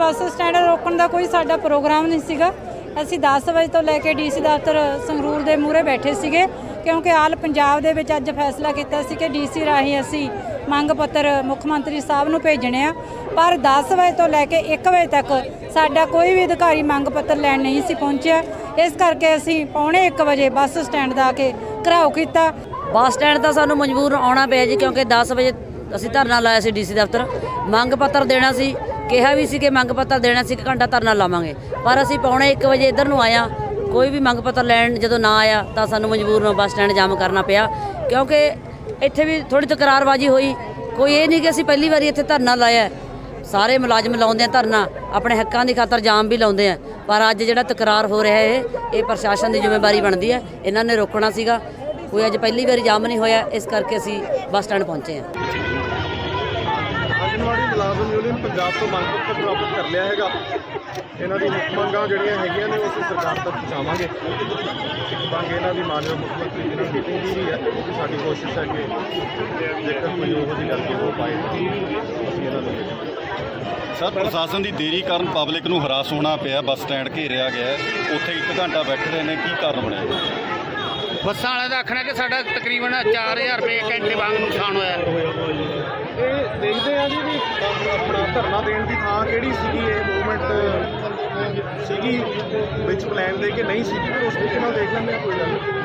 Bus stand ਰੋਕਣ ਦਾ ਕੋਈ ਸਾਡਾ ਪ੍ਰੋਗਰਾਮ ਨਹੀਂ ਸੀਗਾ। ਅਸੀਂ 10 ਵਜੇ ਤੋਂ ਲੈ ਕੇ ਡੀਸੀ ਦਫ਼ਤਰ ਸੰਗਰੂਰ ਦੇ ਮੂਹਰੇ ਬੈਠੇ ਸੀਗੇ, क्योंकि आल पंजाब दे विच अज फैसला किया सी कि डीसी राही असी मंग पत्र मुख मंत्री साहब नूं भेजणे आ, पर 10 वजे तो लैके 1 बजे तक साडा कोई भी अधिकारी मंग पत्र लैण नहीं सी पहुंचिया। इस करके असी 1:45 बजे बस स्टैंड दा आके घराव कीता। बस स्टैंड दा सानूं मजबूर आउणा पिया जी, क्योंकि 10 बजे असी धरना लाया सी डीसी दफ्तर, मंग पत्र देना सी, कहा भी सी कि मंग पत्र देना सी, 1 घंटा धरना लावांगे, पर असी 1:45 बजे इधर नूं आया, कोई भी मंग पत्र लैन जो ना आया तो सानू मजबूर बस स्टैंड जाम करना पिया। क्योंकि इत्थे भी थोड़ी तकरारबाजी हुई, कोई ये नहीं कि असी पहली बारी इत्थे धरना लाया, सारे मुलाजम लाउंदे धरना अपने हक्कां दी खातर जाम भी लाउंदे हैं, पर अज जिहड़ा तकरार हो रहा है ये प्रशासन की जिम्मेवारी बनती है, इन्हां ने रोकना सीगा। कोई अज पहली बारी जाम नहीं होया, इस करके असी बस स्टैंड पहुंचे हैं। आंगनवाड़ी मुलाजम यूनियन पंजाब तो मंग पत्र प्राप्त कर लिया है, इन्हों की मुख्य मंगां जिहड़ियां हैगियां ने उस सरकार तक पहुँचावांगे। मंग इन्हों की मानयोग मुख्यमंत्री जी नाल मीटिंग की भी है, क्योंकि साडी कोशिश है कि जेकर कोई उहो जी गल हो पाए असीं इन्हां नूं सर प्रशासन की देरी कारण पब्लिक नूं हरास होना पिया, बस स्टैंड घेरिया गया, उत्थे 1 घंटा बैठ रहे हैं, की कारण बनया? बसा वाले का आखना कि साडा तकरीबन 4000 रुपये घंटे वांग नुकसान होया। ये देखते हैं जी भी अपना धरना देने की थां किहड़ी सीगी, ये मूवमेंट सीगी विच प्लान दे के नहीं सीगी, पर उस तरीके नाल देख लैंदे कोई गल नहीं।